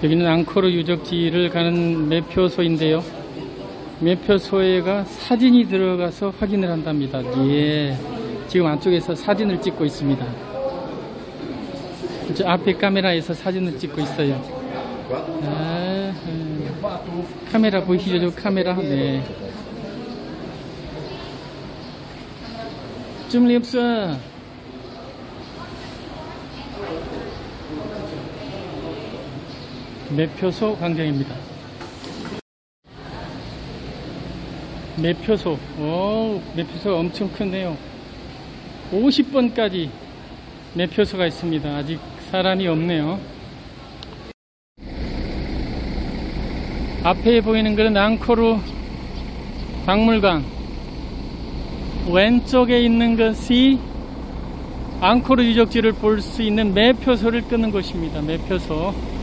여기는 앙코르 유적지를 가는 매표소인데요. 매표소에가 사진이 들어가서 확인을 한답니다. 예, 지금 안쪽에서 사진을 찍고 있습니다. 저 앞에 카메라에서 사진을 찍고 있어요. 카메라 보이시죠? 저 카메라. 네. 좀 립스. 매표소 광장입니다. 매표소. 오, 매표소가 엄청 크네요. 50번까지 매표소가 있습니다. 아직 사람이 없네요. 앞에 보이는 것은 앙코르 박물관, 왼쪽에 있는 것이 앙코르 유적지를 볼 수 있는 매표소를 끄는 곳입니다. 매표소.